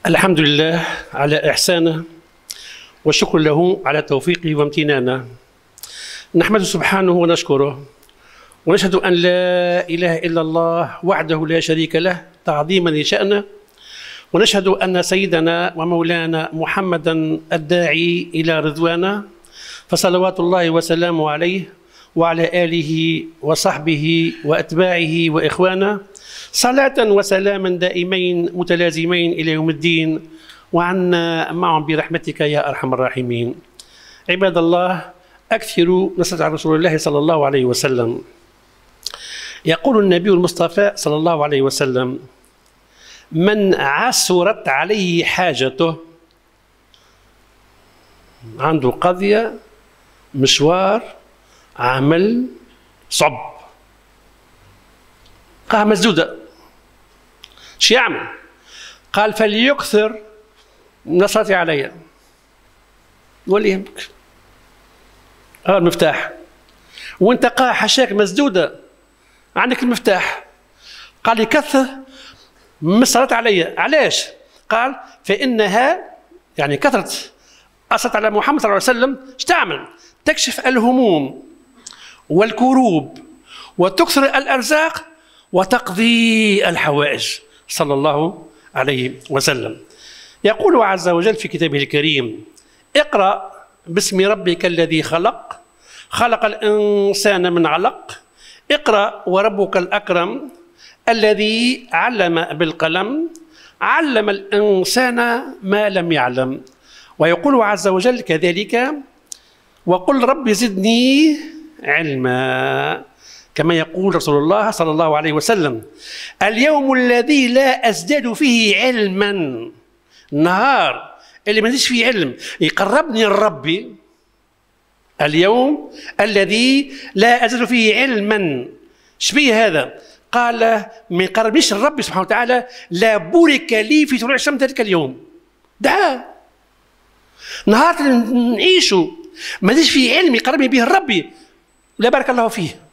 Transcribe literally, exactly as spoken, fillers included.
الحمد لله على إحسانه والشكر له على توفيقه وامتنانه. نحمده سبحانه ونشكره ونشهد أن لا إله إلا الله وحده لا شريك له تعظيما لشأنه، ونشهد أن سيدنا ومولانا محمدا الداعي إلى رضوانه فصلوات الله وسلامه عليه وعلى آله وصحبه وأتباعه وإخوانه صلاة وسلاما دائمين متلازمين إلى يوم الدين، وعنا معهم برحمتك يا أرحم الراحمين. عباد الله، أكثروا نصلي على رسول الله صلى الله عليه وسلم. يقول النبي المصطفى صلى الله عليه وسلم: من عسرت عليه حاجته، عنده قضية، مشوار، عمل صعب، قاها مسدودة، شو يعمل؟ قال: فليكثر من الصلاة علي. ولا يهمك، هذا المفتاح، وانت قاها حشاك مسدودة، عندك المفتاح. قال: يكثر من الصلاة علي. علاش؟ قال: فإنها، يعني كثرة الصلاة على محمد صلى الله عليه وسلم، ايش تعمل؟ تكشف الهموم والكروب وتكثر الأرزاق وتقضي الحوائج صلى الله عليه وسلم. يقول عز وجل في كتابه الكريم: اقرأ باسم ربك الذي خلق، خلق الإنسان من علق، اقرأ وربك الأكرم الذي علم بالقلم، علم الإنسان ما لم يعلم. ويقول عز وجل كذلك: وقل رب زدني علما، كما يقول رسول الله صلى الله عليه وسلم: اليوم الذي لا أزداد فيه علما، النهار اللي ما نزيدش فيه علم يقربني لربي، اليوم الذي لا أزداد فيه علما. شبيه هذا؟ قال: ما يقربنيش لربي سبحانه وتعالى لا بورك لي في طلوع الشمس ذلك اليوم. دعا نهار نعيشه ما نزيدش فيه علم يقربني به لربي، لا بارك الله فيه.